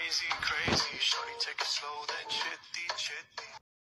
crazy, crazy. Shorty take it slow, then chitty, chitty.